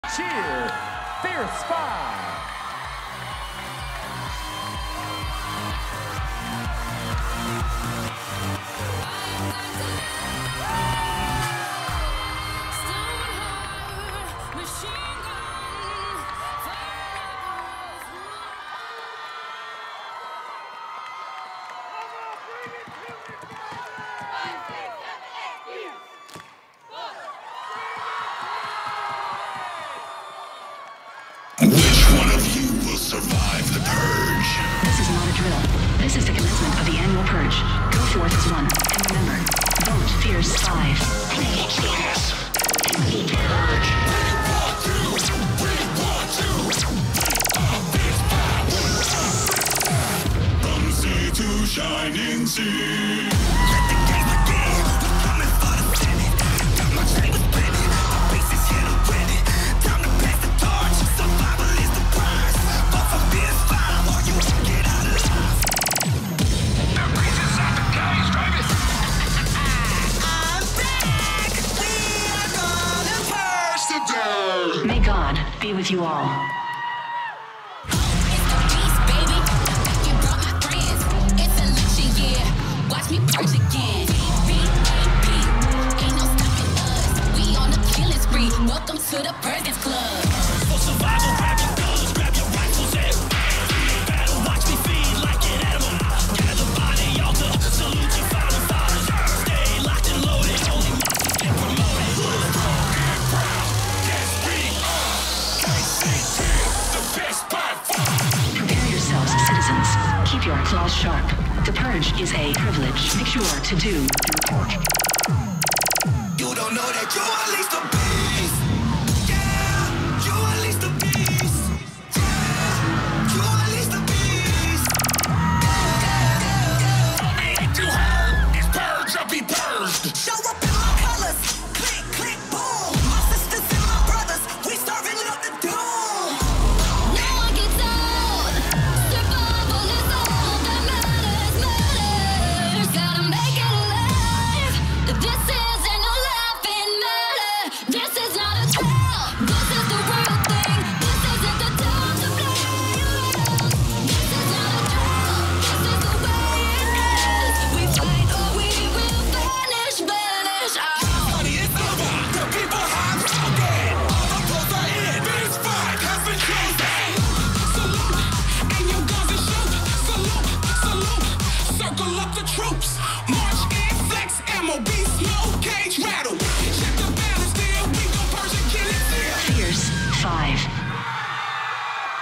Cheer, Fierce Five. Which one of you will survive the purge? This is not a drill. This is the commencement of the annual purge. Go forth as one. And remember, vote Fierce 5. Who wants this? Evil purge. We want to. We want to. This power. From sea to shining sea. Let the game begin. We're coming for the Senate. Got my chambers spinning. Our base is here to win it. Time to pass the torch. Survival is the prize. But for Fierce 5, or you won't get out alive. The beast inside the cage, baby. I'm back. We are gonna purge today. May God be with you all. Watch me purge again. B-A-B, ain't no stopping us. We on a killing spree. Welcome to the Purgers Club. For survival, grab your guns, grab your rifles and battle. Watch me feed like an animal. Gather by the altar, salute your founding fathers. Stay locked and loaded, only monsters get promoted. Get proud, get speed. KCT, the best by far. Prepare yourselves, citizens. Keep your claws sharp. The purge is a privilege. Make sure to do your report.